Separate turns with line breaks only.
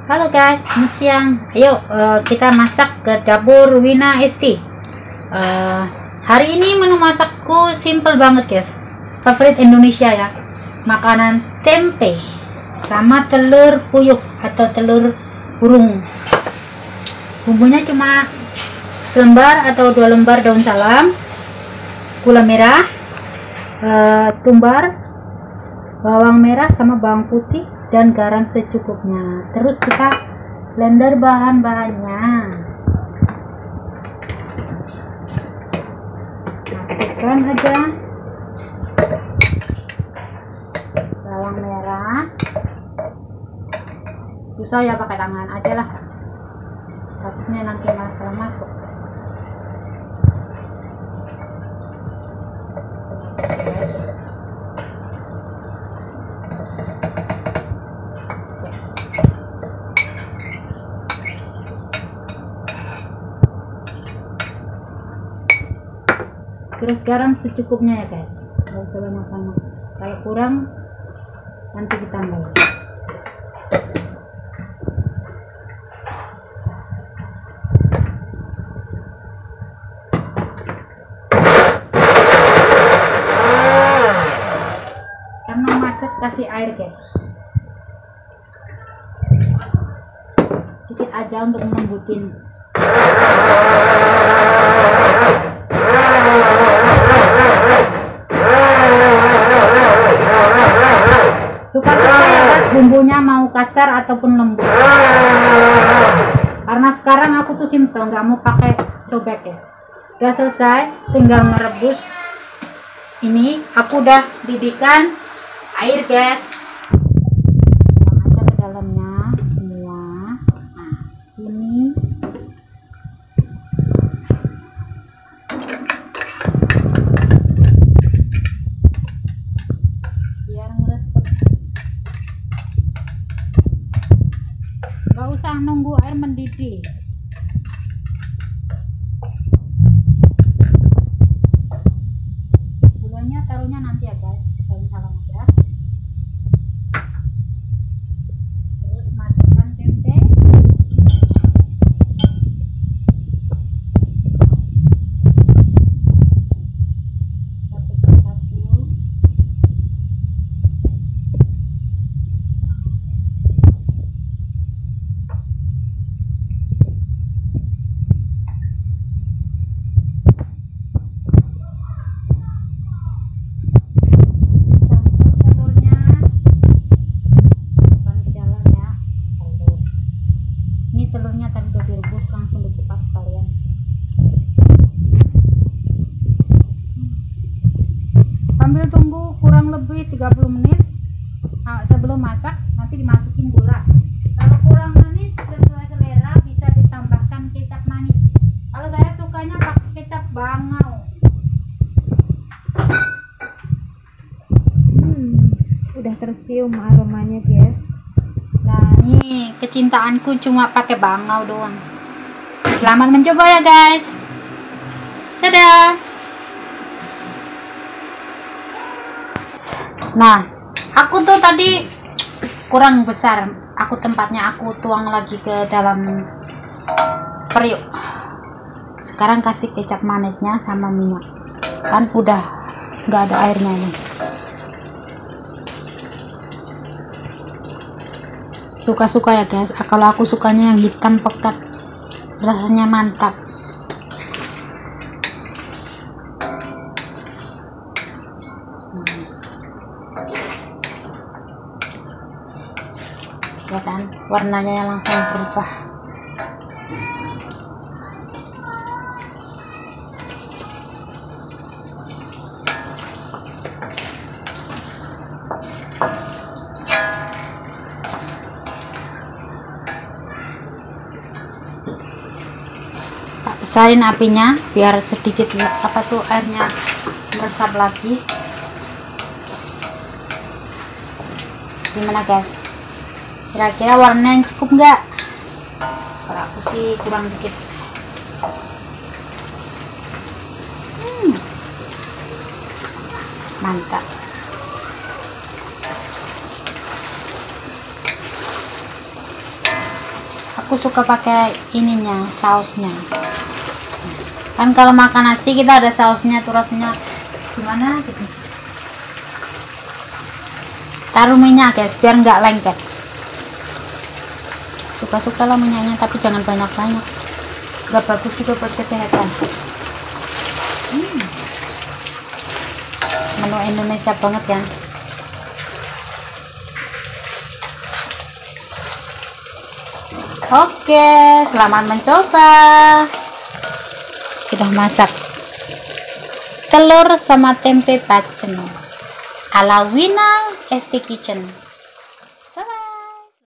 Halo guys, selamat siang. Ayo kita masak ke dapur Wina Esti. Hari ini menu masakku simple banget guys. Favorit Indonesia ya. Makanan tempe sama telur puyuh atau telur burung. Bumbunya cuma selembar atau 2 lembar daun salam, gula merah, tumbar, bawang merah sama bawang putih, dan garam secukupnya. Terus kita blender bahan-bahannya, masukkan aja bawang merah, susah ya pakai tangan aja lah, takutnya nanti masalah masuk. Terus garam secukupnya ya guys, nggak usah banyak-banyak. Kalau kurang nanti ditambah. Karena macet kasih air guys, sedikit aja untuk melembutin. Suka-suka ya guys, bumbunya mau kasar ataupun lembut. Karena sekarang aku tuh simple, nggak mau pakai cobek ya. Udah selesai, tinggal merebus. Ini aku udah didihkan air guys. Tuang aja ke dalamnya semua. Nah, ini biar ngeresep. Gak usah nunggu air mendidih. Gulanya taruhnya nanti ya guys, daun salam aja. Terus masukkan tempe. Satu persatu. Telurnya tadi udah direbus, langsung dikupas sekalian. Sambil tunggu kurang lebih 30 menit. Nah, sebelum masak nanti dimasukin gula. Kalau kurang manis sesuai selera bisa ditambahkan kecap manis. Kalau saya sukanya pakai kecap bangau.
Udah tercium aromanya guys.
Nah, ini kecintaanku cuma pakai bangau doang. Selamat mencoba ya guys. Dadah. Nah, aku tuh tadi kurang besar. Tempatnya aku tuang lagi ke dalam periuk. Sekarang kasih kecap manisnya sama minyak. Kan udah nggak ada airnya nih. Suka-suka ya guys. Kalau aku sukanya yang hitam pekat, rasanya mantap. Ya kan, warnanya langsung berubah. Besarin apinya biar sedikit airnya meresap lagi. Gimana guys, kira-kira warnanya cukup nggak? Kalau aku sih kurang dikit. Mantap. aku suka pakai ininya, sausnya. Kan kalau makan nasi kita ada sausnya tuh, rasanya gimana gitu. Taruh minyak guys biar nggak lengket. Suka-suka lah minyaknya, tapi jangan banyak-banyak, nggak bagus juga buat kesehatan. Menu Indonesia banget ya. Oke, selamat mencoba. Sudah masak telur sama tempe bacem ala Wina ST Kitchen.